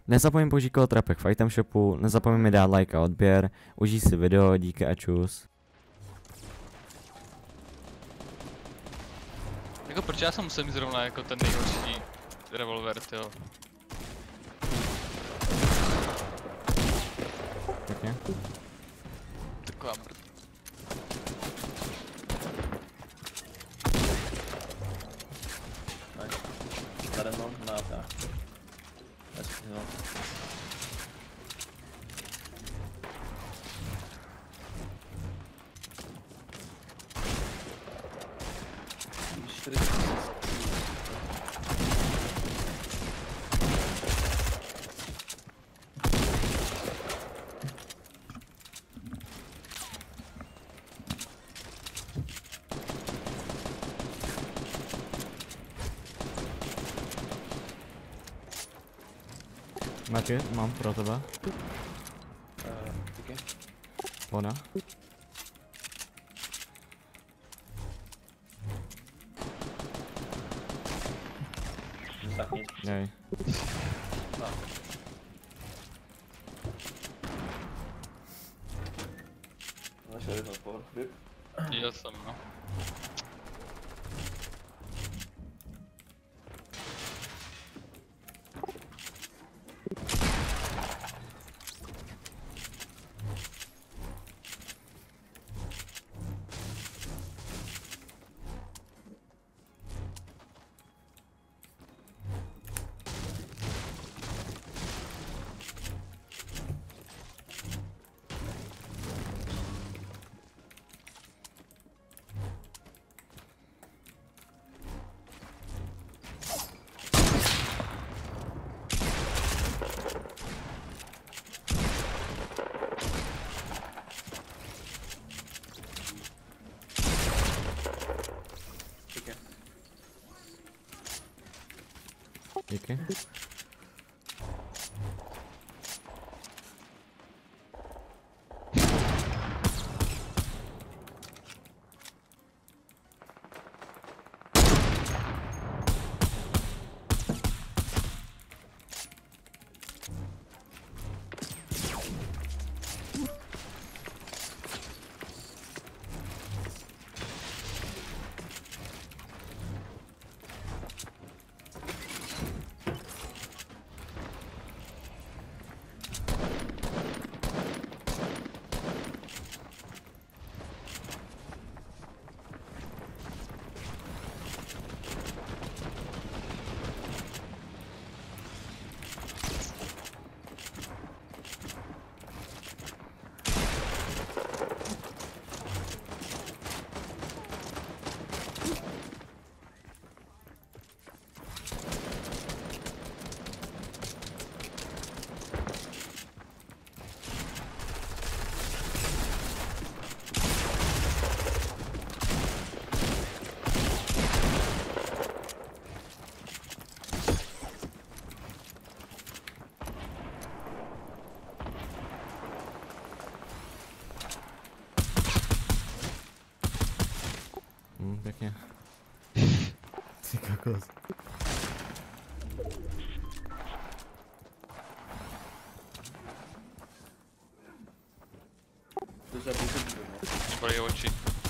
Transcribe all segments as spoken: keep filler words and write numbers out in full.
Nezapomeň použít kód Trapek v item shopu, nezapomeň mi dát like a odběr, užij si video, díky a čus. Jako proč já jsem musel mít zrovna jako ten nejhorší revolver, tyjo? Pěkně. Taková mrd. Nade mnou, na tak. No. Mati, mám pro tebe. Uh, okay. Ona. Tak nic. Jej. No. Našel jedno power flip. Viděl jsem, no. Díky. Hm, pěkně. Ty kokos. To je zabít. Bolí oči.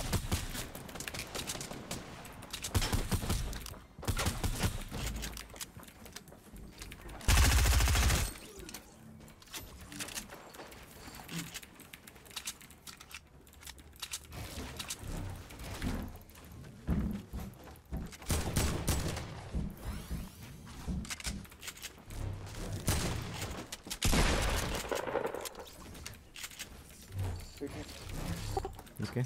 Díky.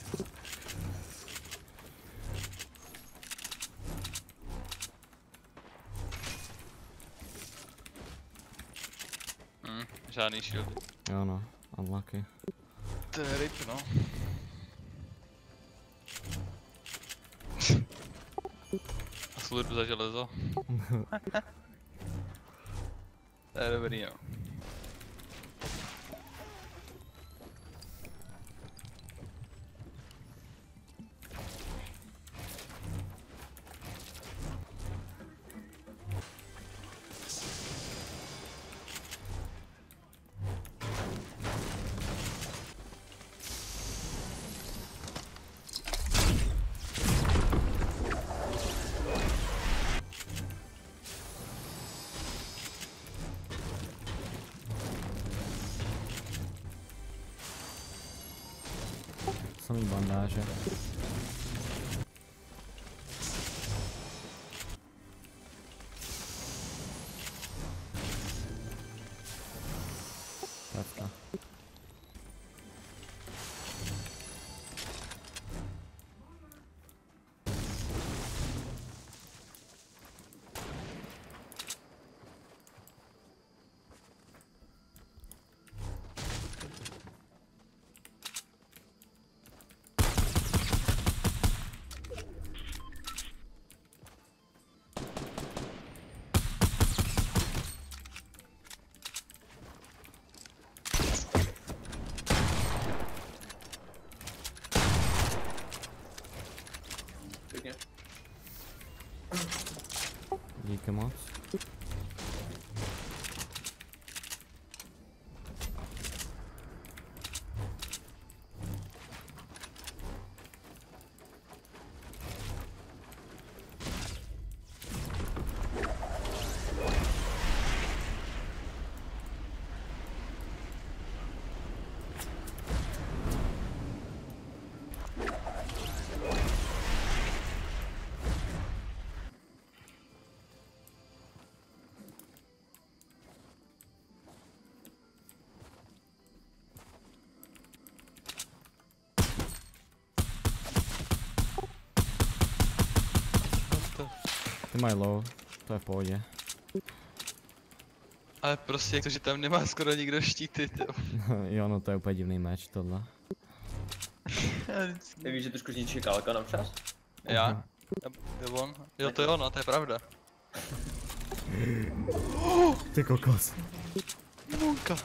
Hm, žádný shield. Jo no, unlucky. To je rip, no. A slurp za železo. To je dobrý, no. samý bandáže. Trefka. Pěkně. Díky moc. Ty mají low, to je v pohodě. Ale prostě jak to, že tam nemá skoro nikdo štíty, jo. Jo, no to je úplně divný meč tohle. Ty víš, že trošku zničí kálka na čas? Já? Jo, on? Jo, to je ono, to je pravda. Ty kokos. Munka.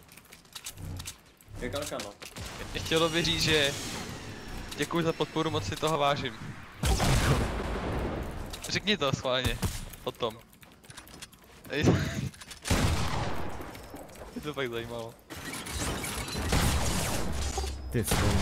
Je kálka, no. Chtělo by říct, že děkuji za podporu, moc si toho vážím. Řekni to schválně, potom. Ej. Mě to fakt zajímalo. Ty svou.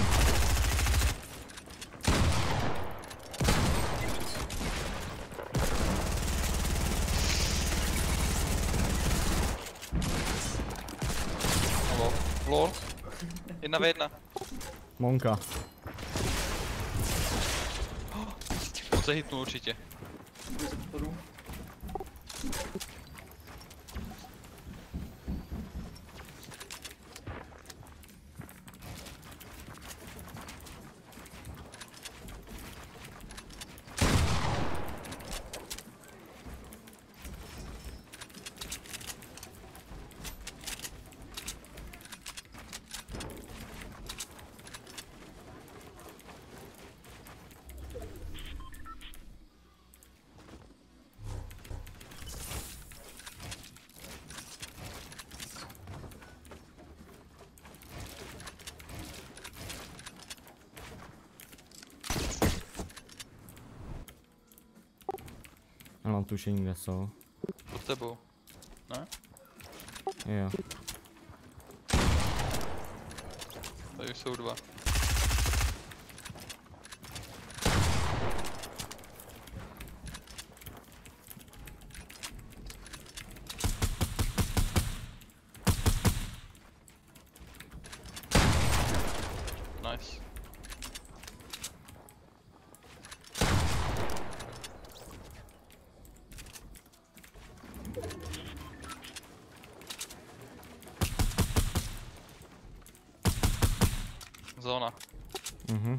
Halo, lol. Jedna v jedna. Monka. On se hitnul určitě. Já mám tušení, kde jsou. Pod tebou. Ne? Jo. Tady už jsou dva. Nice. Zóna. Mhm.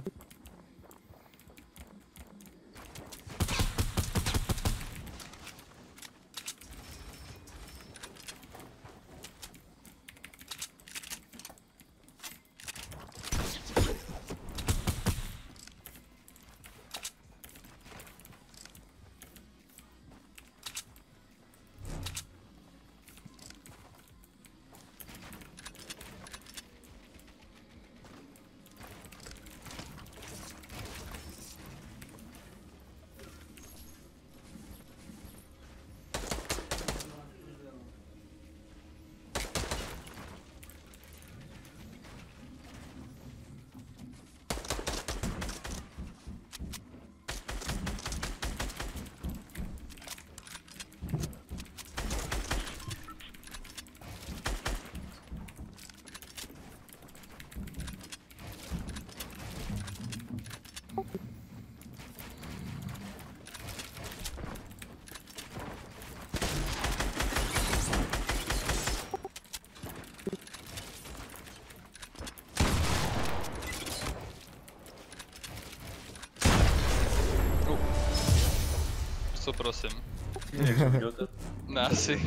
co prosím. Jak jsem viděl to. Ne, asi.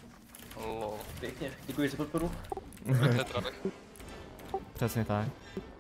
Lol. Pěkně, děkuji za podporu. Tetra bych. Přesně tak.